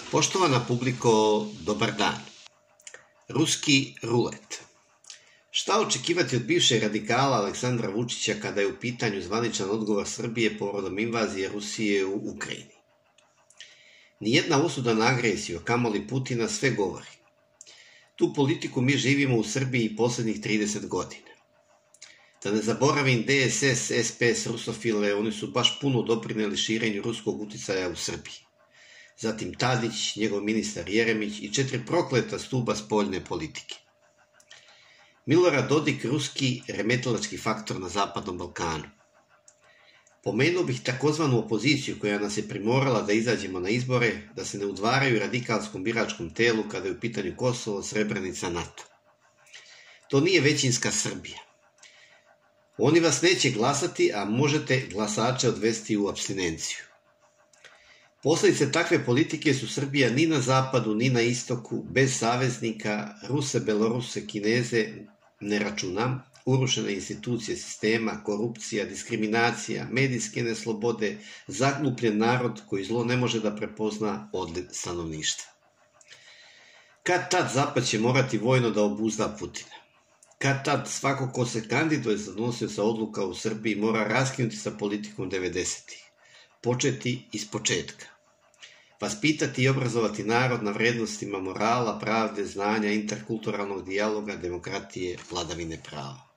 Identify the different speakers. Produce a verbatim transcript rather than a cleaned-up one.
Speaker 1: Poštovana publiko, dobar dan. Ruski rulet. Šta očekivati od bivšeg radikala Aleksandra Vučića kada je u pitanju zvaničan odgovor Srbije povodom invazije Rusije u Ukrajini? Nijedna osuda na agresiju, a kamoli Putina, sve govori. Tu politiku mi živimo u Srbiji posljednjih trideset godina. Da ne zaboravim D S S, S P S, rusofile, oni su baš puno doprineli širenju ruskog uticaja u Srbiji. Zatim Tadić, njegov ministar Jeremić i četiri prokleta stuba spoljne politike. Milorad Dodik, ruski remetilački faktor na Zapadnom Balkanu. Pomenuo bih takozvanu opoziciju koja nas je primorala da izađemo na izbore, da se ne udvaraju radikalskom biračkom telu kada je u pitanju Kosovo, Srebrenica, NATO. To nije većinska Srbija. Oni vas neće glasati, a možete glasače odvesti u apstinenciju. Posljedice takve politike su Srbija ni na zapadu, ni na istoku, bez saveznika, Ruse, Beloruse, Kineze, ne računam, urušene institucije sistema, korupcija, diskriminacija, medijske neslobode, zaglupljen narod koji zlo ne može da prepozna odliv stanovništva. Kad tad Zapad će morati vojno da obuzda Putina? Kad tad svako ko se kandiduje za nosioca odluka u Srbiji mora raskinuti sa politikom devedesetih, početi iz početka. Vaspitati i obrazovati narod na vrednostima morala, pravde, znanja, interkulturalnog dijaloga, demokratije, vladavine prava.